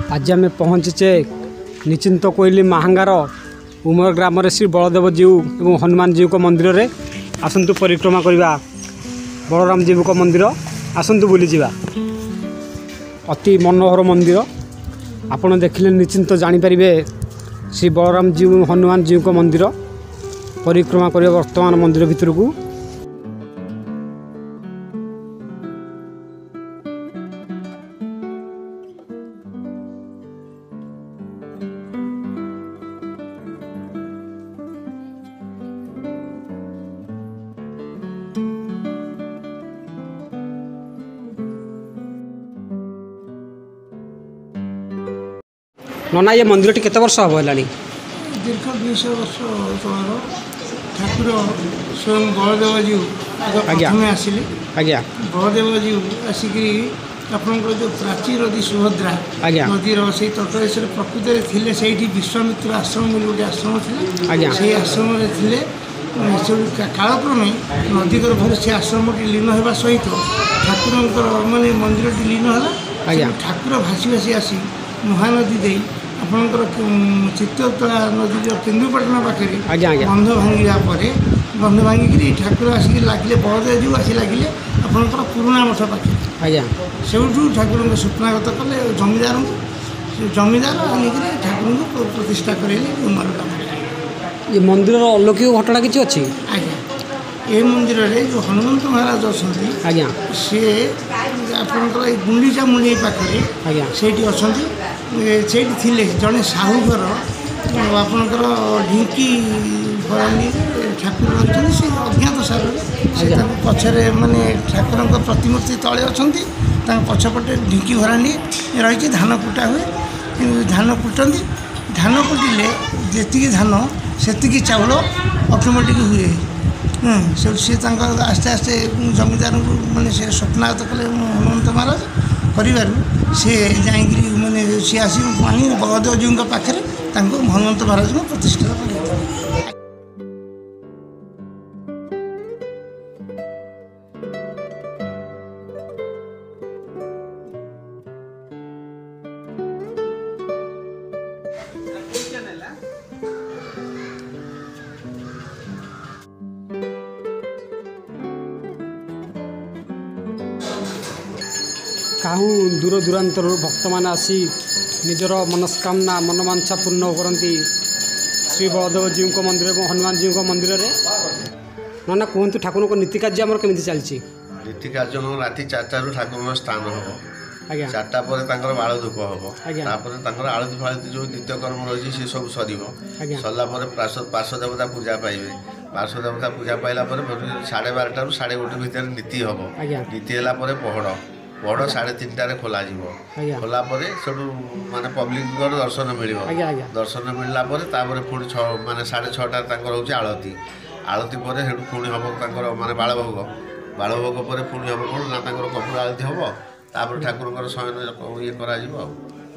आज आम पहुँचे निश्चिंत कोइली महांगार उमर ग्राम श्री बलदेव जीव और हनुमान जीव को मंदिर रे आसतु परिक्रमा करवा बलराम जीव को मंदिर आसतु बुली जावा। अति मनोहर मंदिर आपण देखिले निश्चिंत जानीपारे श्री बलराम जीव हनुमान जीव को मंदिर परिक्रमा कर वर्तमान मंदिर भितर को नना ये मंदिर टी केते वर्ष हबो लानी दीर्घ 200 वर्ष तलर ठाकुर स्वयं बलदेव जीव प्रथम आसिले आज्ञा बलदेव जीव आसिक आपंकर जो प्राचीर नदी सुभद्रा नदीर से तटदेश प्रकृत थे से विश्वामित्र आश्रम गोटे आश्रम थे से आश्रम थे कालक्रमे नदी गर्भर से आश्रम लीन होगा सहित ठाकुर मानने मंदिर लीन है ठाकुर भासी भासी आसी महानदी दे आपणकर चित्तोत्तला नदी जो केन्दुपाटना पाखे बंध भांगे बंध भांगिकी ठाकुर आसिक लगे बलदेव जीव आसी लगे आपणकर पुराणा मठ पाखे से ठाकुर स्वप्नागत कले जमीदार आनिक ठाकुर को प्रतिष्ठा करेले उमर ग्राम। ये मंदिर अलौकिक घटना किसी अच्छी आज्ञा ये मंदिर रे जो हनुमंत महाराज अच्छा आज्ञा सी आपंकर गुंडीचा मुंडी पाखे आज्ञा से थे जड़े साहूघर आपंकर ढिंकी भरानी ठाकुर रही से अज्ञात सागर पछरे माने ठाकुर प्रतिमूर्ति तले अच्छा पछपटे ढिंकी भरानी रही धान कुटा हुए धान कुटती धान कुटिले जी धान से चाउल अटोमेटिक हुए सी आस्ते आस्ते जमीदार को मैंने से स्वप्नागत कले हनुमंत महाराज कर सी जाकि मैंने सी आस बलदेव जीव पाखे हनुमंत महाराज को प्रतिष्ठा कर। काहू दूर दूरांतर भक्त मैंने आसी निजर मनस्कामना मनमांछा पूर्ण करती श्री बलदेव जीव को मंदिर और हनुमान जीव को मंदिर रे ना कहतु ठाकुर को नीति कार्य आमर केमी चलती नीति कार्य राति 4टारू ठाकुर स्थान हम आज्ञा 4टा पर बाल धूप हम आलती फालती जो नित्यकर्म रही से सब सर सरला पार्श्व देवता पूजा पाइबे पार्श्व देवता पूजा पाइला 12:30 1:30 भितर नीति हम नीति है पहड़ पहड़ 3:30 खोल खोला सब माने पब्लिक दर्शन मिल दर्शन मिलला पुणी माने 6:30 हूँ आलती आलती पर पुणी हम माने बालभोग बालभोग पर पुणी हम कौन ना कपूर आलती हम ठाकुर शयन ये कर।